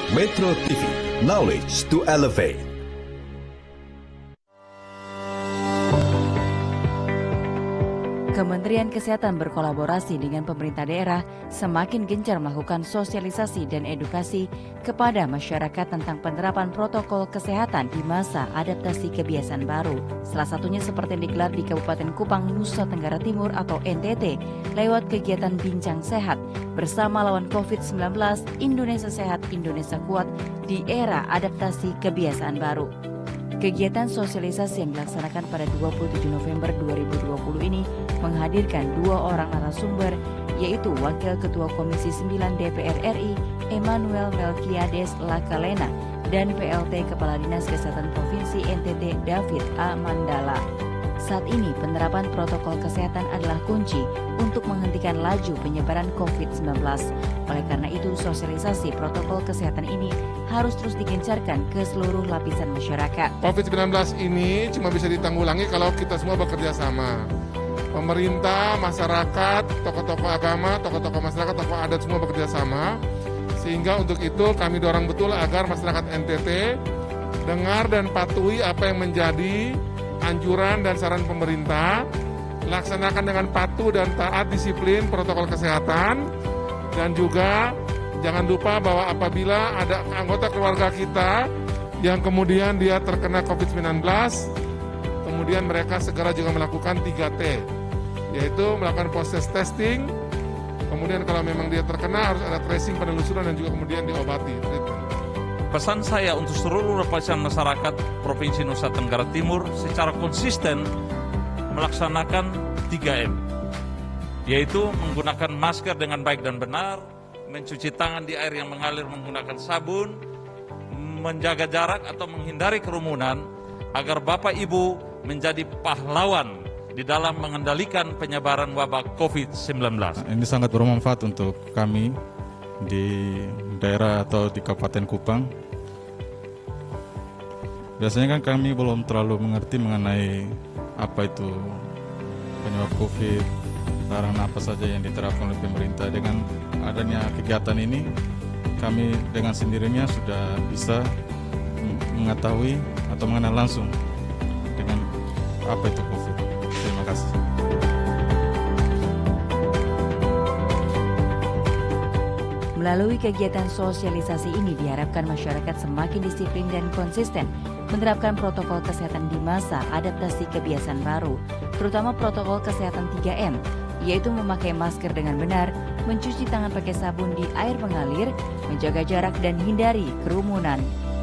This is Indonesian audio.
Metro TV, knowledge to elevate. Kementerian Kesehatan berkolaborasi dengan pemerintah daerah semakin gencar melakukan sosialisasi dan edukasi kepada masyarakat tentang penerapan protokol kesehatan di masa adaptasi kebiasaan baru. Salah satunya seperti yang digelar di Kabupaten Kupang, Nusa Tenggara Timur atau NTT lewat kegiatan Bincang Sehat bersama lawan COVID-19 Indonesia Sehat, Indonesia Kuat di era adaptasi kebiasaan baru. Kegiatan sosialisasi yang dilaksanakan pada 27 November 2020 ini menghadirkan dua orang narasumber, yaitu Wakil Ketua Komisi 9 DPR RI Emmanuel Melkiades Lakalena dan PLT Kepala Dinas Kesehatan Provinsi NTT David A. Mandala. Saat ini penerapan protokol kesehatan adalah kunci untuk menghentikan laju penyebaran COVID-19. Oleh karena itu, sosialisasi protokol kesehatan ini harus terus digencarkan ke seluruh lapisan masyarakat. COVID-19 ini cuma bisa ditanggulangi kalau kita semua bekerja sama. Pemerintah, masyarakat, tokoh-tokoh agama, tokoh-tokoh masyarakat, tokoh adat semua bekerja sama. Sehingga untuk itu kami dorong betul agar masyarakat NTT dengar dan patuhi apa yang menjadi anjuran dan saran pemerintah, laksanakan dengan patuh dan taat disiplin protokol kesehatan, dan juga jangan lupa bahwa apabila ada anggota keluarga kita yang kemudian dia terkena COVID-19, kemudian mereka segera juga melakukan 3T, yaitu melakukan proses testing, kemudian kalau memang dia terkena harus ada tracing, penelusuran, dan juga kemudian diobati. Pesan saya untuk seluruh lapisan masyarakat Provinsi Nusa Tenggara Timur secara konsisten melaksanakan 3M, yaitu menggunakan masker dengan baik dan benar, mencuci tangan di air yang mengalir menggunakan sabun, menjaga jarak atau menghindari kerumunan, agar Bapak Ibu menjadi pahlawan di dalam mengendalikan penyebaran wabah COVID-19. Ini sangat bermanfaat untuk kami di daerah atau di Kabupaten Kupang. Biasanya kan kami belum terlalu mengerti mengenai apa itu penyebab COVID, larangan apa saja yang diterapkan oleh pemerintah. Dengan adanya kegiatan ini, kami dengan sendirinya sudah bisa mengetahui atau mengenal langsung dengan apa itu COVID. Terima kasih. Melalui kegiatan sosialisasi ini diharapkan masyarakat semakin disiplin dan konsisten menerapkan protokol kesehatan di masa adaptasi kebiasaan baru, terutama protokol kesehatan 3M, yaitu memakai masker dengan benar, mencuci tangan pakai sabun di air mengalir, menjaga jarak dan hindari kerumunan.